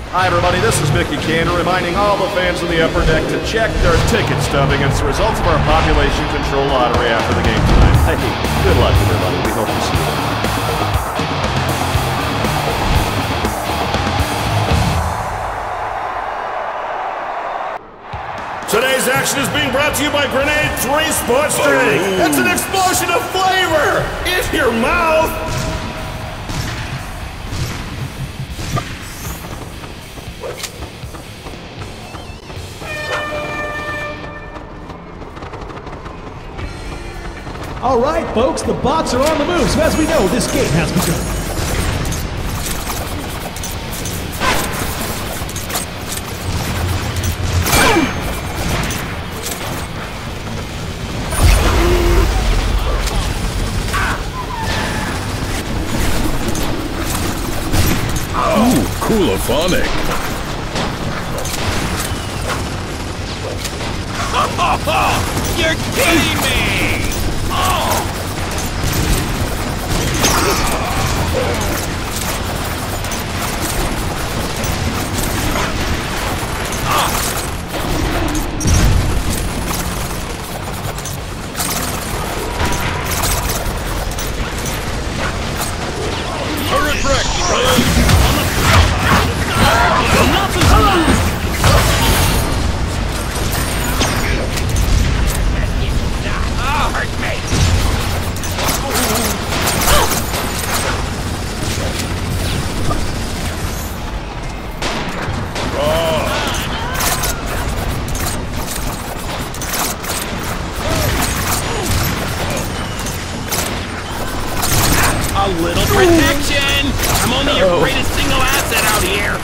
Hi everybody, this is Mickey Cantor reminding all the fans in the upper deck to check their ticket stubing. It's the results of our population control lottery after the game tonight. Hey, good luck everybody. We hope to see you there. Today's action is being brought to you by Grenade 3 Sports Drink. It's an explosion of flavor in your mouth. All right, folks, the bots are on the move, so as we know, this game has begun. Ooh, coolophonic. You're kidding me! Turret wreck! A little protection! I'm only your greatest single asset out here!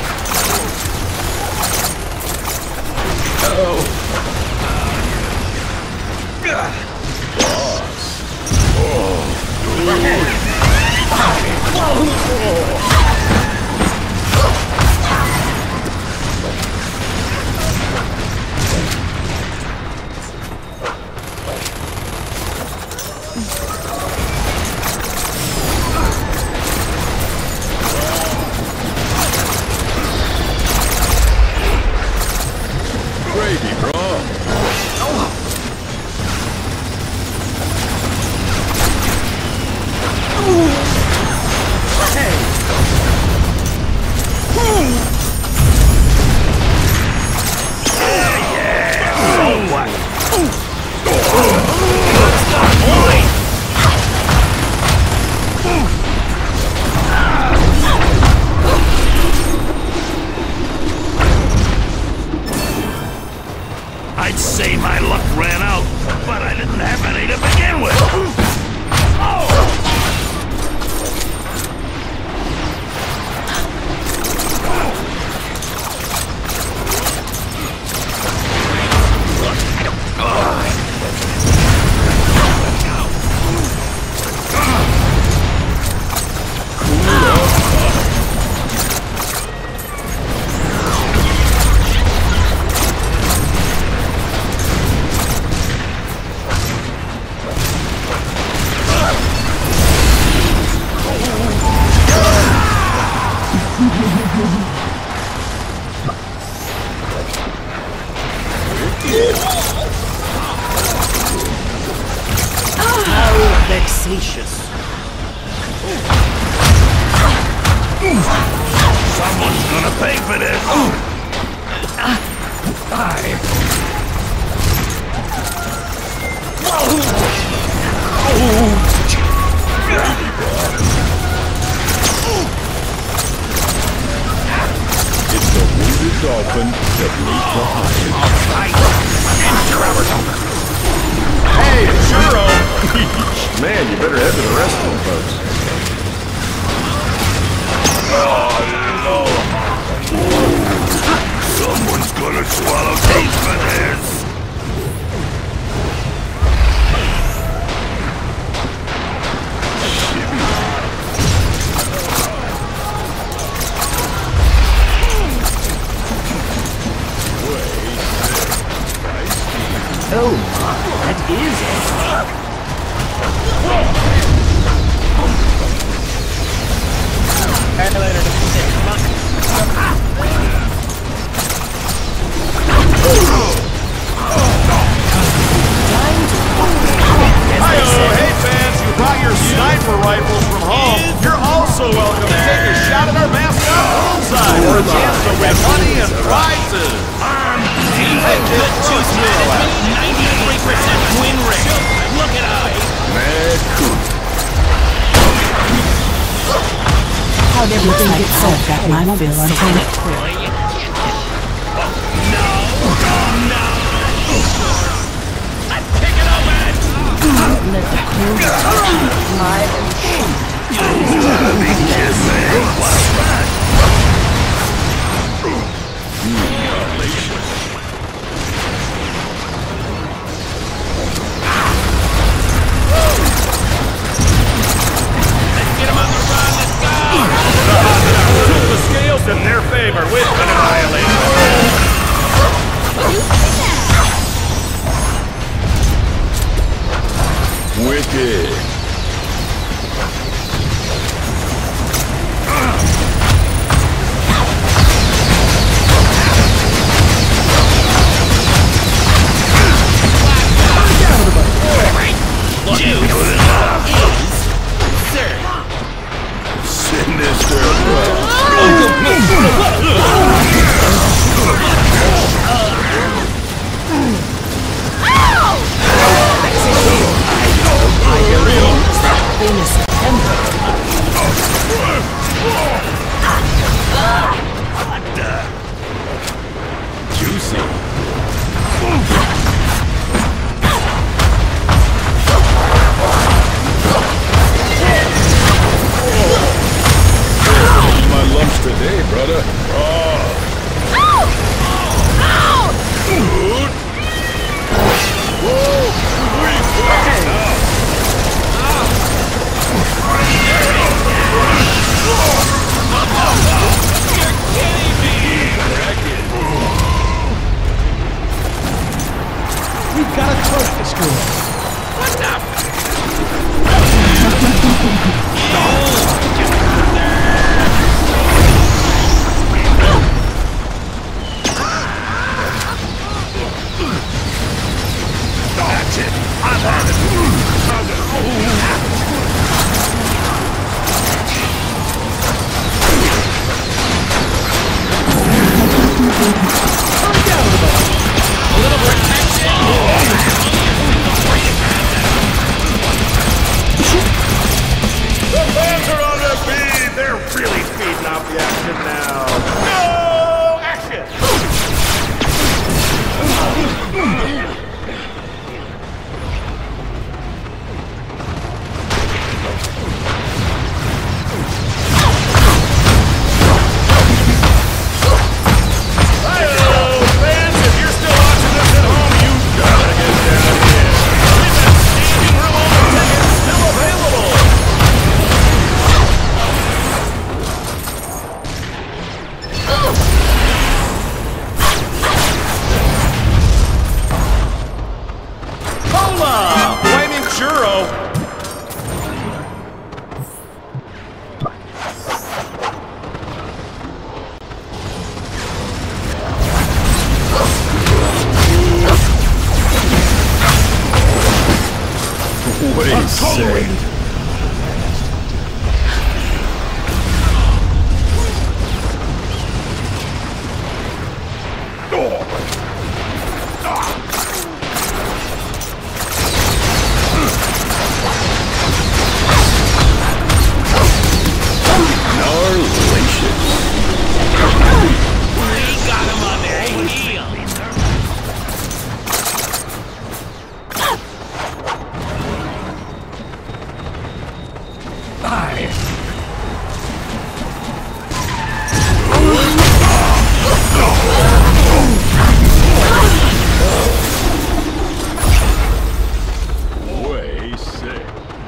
Gravy, bro. I'd say my luck ran out, but I didn't have any to begin with. How vexatious. Someone's gonna pay for this. It's the wounded dolphin that leaves behind. Hey, Churro! Man, you better head to the restroom, folks. Someone's gonna swallow teeth for this. Oh my, that is it. Hey, later. Come on. How'd everything get so got my fill until it quit. Let the crew live and The scales in their favor with an annihilation. Wicked. Sinister. Juicy. My lumps today, brother. We've got a turret destroyer. What the? That's it. I've had it. A little protection. The fans are on their feet. They're really feeding off the action now. No action. Fans, if you're still watching this at home, you gotta get down here. We've got standing room only tickets still available. Hola! Flaming churro! What do you say? We got him on their heels. Way sick.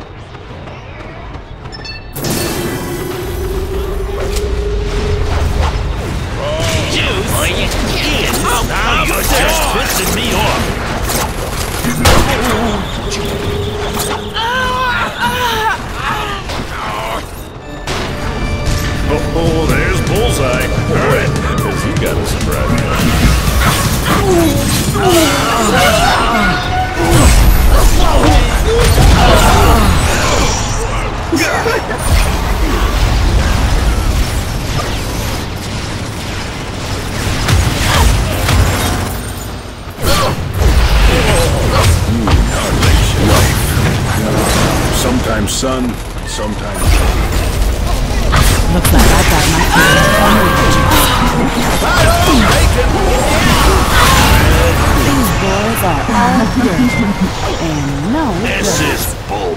Juice? Are you kidding? Now you're just pissing me off. Oh, there's Bullseye. Alright, because he got a surprise. Sometimes sun, sometimes rain. Looks like I got my These boys are all good. And no This is bull.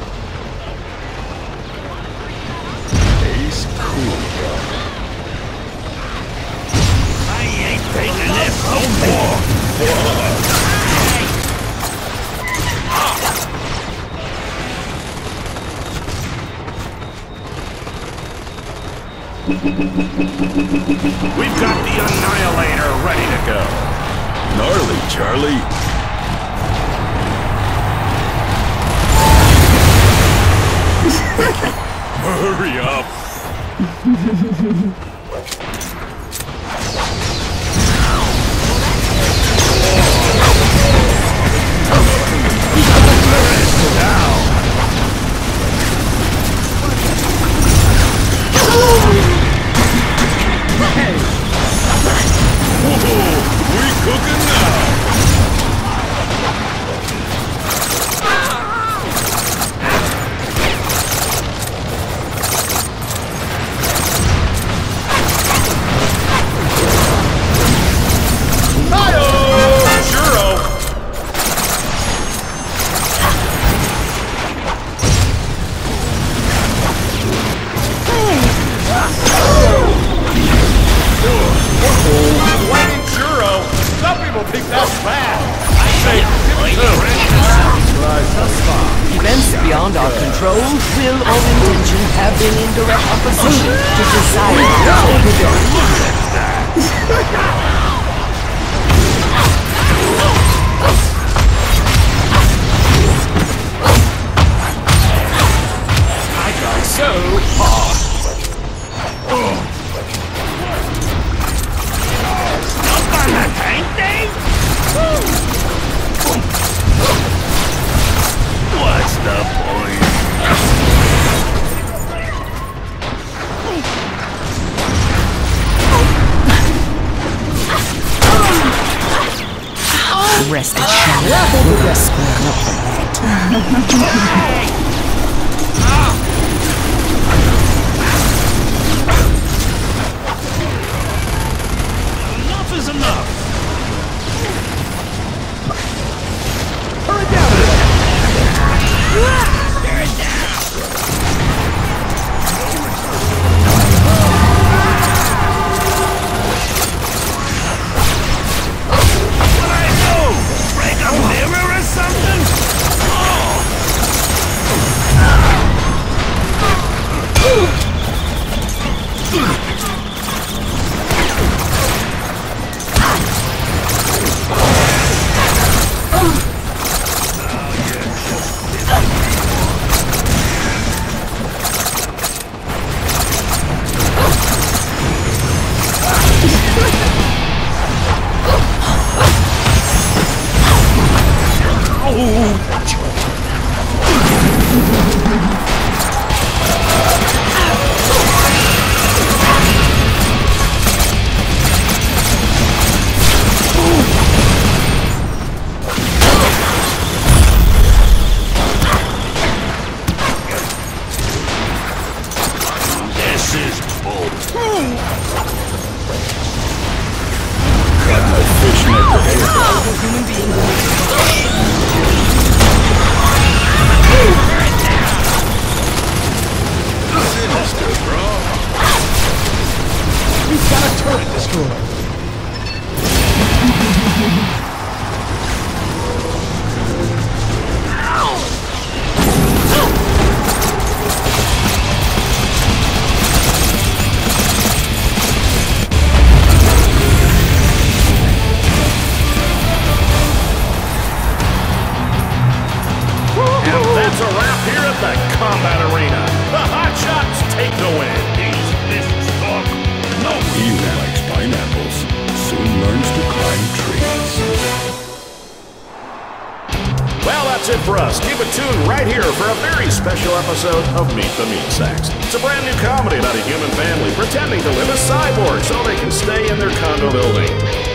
Ace cool, bro. I ain't taking this no more. We've got the Annihilator ready to go. Gnarly, Charlie. Hurry up. We cooking now. Events beyond our control, will or intention have been in direct opposition to I got so hot. Up on the tank thing? What's the point? rest assured. We'll square up for that. Enough is enough. Hurry down a bit. What I do? Break a mirror or something? This is bull. Got my fishnet hair. We've got a turret destroyed. And that's a wrap here at the Combat Arena. The Hot Shots take the win. This talk. No. He who likes pineapples soon learns to climb trees. Well, that's it for us. Keep it tuned right here for a very special episode of Meet the Meat Sacks. It's a brand new comedy about a human family pretending to live as cyborgs so they can stay in their condo building.